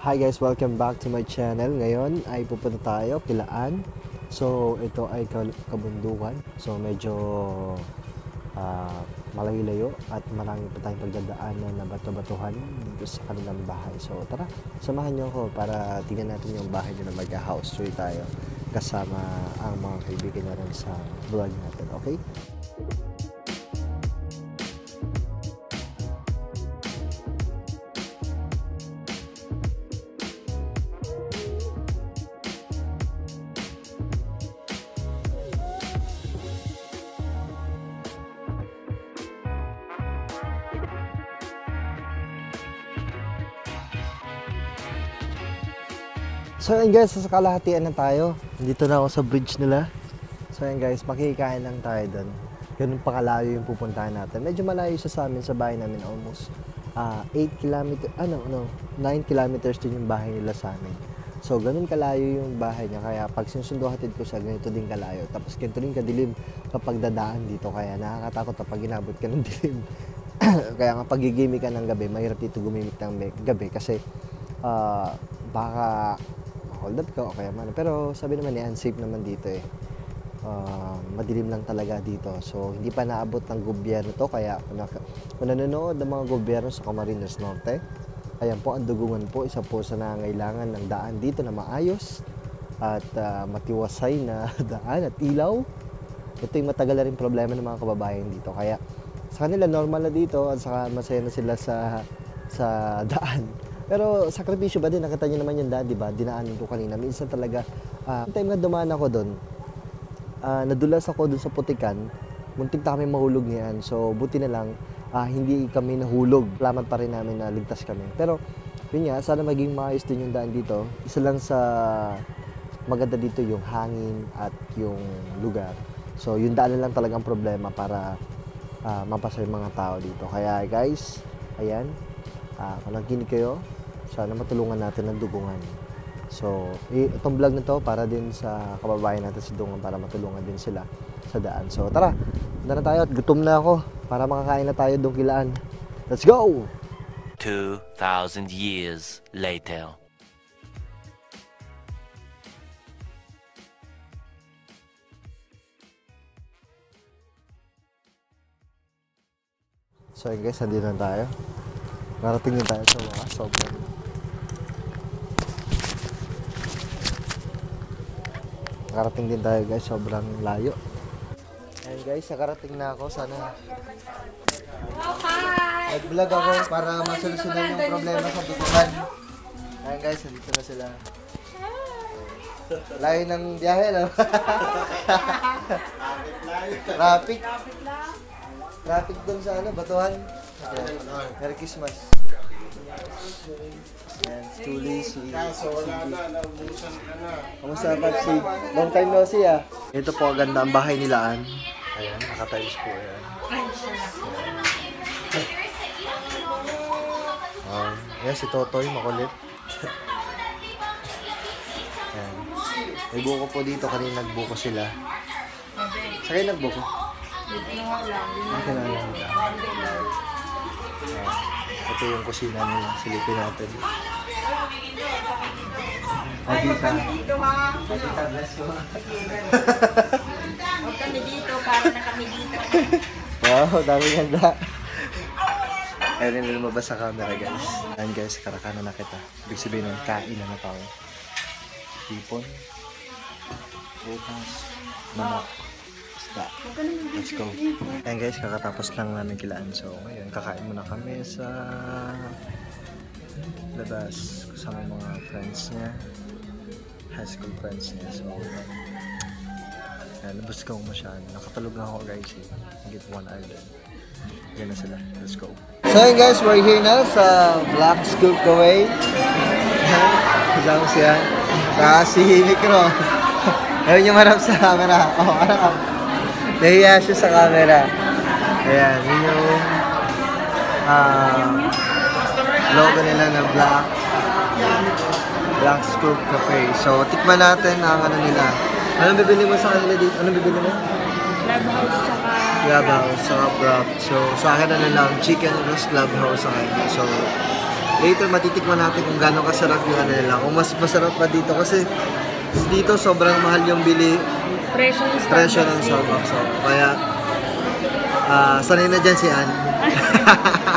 Hi guys, welcome back to my channel. Ngayon ay pupunta tayo Pilaan. So ito ay kabundukan. So medyo malayo-layo at marami pa tayong pagdadaanan na bato-batuhan dito sa kanilang bahay. So tara, samahan niyo ako para tingnan natin yung bahay nila. Mag-house tour tayo kasama ang mga kaibigan na rin sa vlog natin. Okay? So yun guys, sa kalahatian na tayo. Dito na ako sa bridge nila. So yun guys, makikikain lang tayo doon. Ganun pa kalayo yung pupuntahan natin. Medyo malayo siya sa amin, sa bahay namin. Almost 8 kilometers, 9 kilometers din yung bahay nila sa amin. So ganun kalayo yung bahay niya. Kaya pag sinusundo-hatid ko siya, ganito din kalayo. Tapos ganito din kadilim kapag dadaan dito. Kaya nakakatakot kapag inabot ka ng dilim. Kaya nga pag gigimik ka ng gabi, mahirap dito gumimik ng gabi. Kasi baka hold up ka o kaya man. Pero sabi naman niya, unsafe naman dito eh. Madilim lang talaga dito. So hindi pa naabot ng gobyerno to. Kaya kung nanonood ng mga gobyerno sa Camarines Norte, ayan po, ang dugungan po, isa po sa nangangailangan ng daan dito na maayos at matiwasay na daan at ilaw. Ito yung matagal na rin problema ng mga kababayan dito. Kaya sa kanila normal na dito at saka masaya na sila sa daan. Pero sakripisyo ba din? Nakita niyo naman yung daan, di ba? Dinaanan ko kanina. Minsan talaga, time na dumaan ako doon, nadulas ako doon sa putikan, muntik na kami mahulog niyan. So, buti na lang, hindi kami nahulog. Salamat pa rin namin na ligtas kami. Pero, yun nga, sana maging maayos din yung daan dito. Isa lang sa maganda dito yung hangin at yung lugar. So, yung daan na lang talagang problema para mapasa yung mga tao dito. Kaya guys, ayan, kung nakikinig kayo, sana matulungan natin ang dugungan. So, itong vlog na to para din sa kababayan natin sa dugungan para matulungan din sila sa daan. So, tara, na tayo at gutom na ako para makakain na tayo doon Kilaan. Let's go! 2,000 years later. So, guys, nandito na tayo. Narating din tayo sa mga sobrang nakarating din tayo guys, sobrang layo. Ayan guys, nakarating na ako. Sana nag-vlog ako para masolusyonan yung problema sa dugungan. Ayan guys, nandito na sila. Layo ng biyahe, no? Traffic. Traffic doon sa batuhan. Merry Christmas. Ayan, Julie, si kamusta Papsi? Long time no see ah. Ito po, ganda ang bahay nila Ann. Ayan, nakatiles po yan. Ayan, si Totoy, makulit. Ayan. May buko po dito, kanina nagbuko sila. Sa kayo nagbuko? Okay na lang. Ito yung kusina nila. Silipin natin. Adita. Dito ha. Adita, bless you. Huwag kami dito, para na kami dito. Wow, dami ganda. Ayun yung lumabas sa camera guys. Ayan guys, karakana na kita. Ibig sabihin ng kain na tayo. Hipon. Bukas. Manok. Let's go. Ayan guys, kakatapos lang namin Kilaan. So ngayon, kakain muna kami sa labas kasama mga friends niya, high school friends niya. So ayan, labas ko masyado. Nakatulog na ako guys eh. Get 1 hour din. Yan na sila. Let's go. So ayan guys, we're here na sa Black Scoop Cafe. Kasama siya. Saka si Mikro. Ayun yung harap sa camera. Oh, harap. Nahiya siya sa camera. Ayan, yun yung logo nila na Black Scoop Cafe. So, tikman natin ang ano nila. Anong bibili mo sa kanila dito? Anong bibili mo? Clubhouse saka... Clubhouse, saka broth. So, sa akin ano lang, chicken roast clubhouse sa kanila. So, later matitikman natin kung gaano kasarap yung ano nila. Kung mas masarap pa dito kasi dito sobrang mahal yung presyo ng Starbucks. So, kaya sanay na dyan si Ann.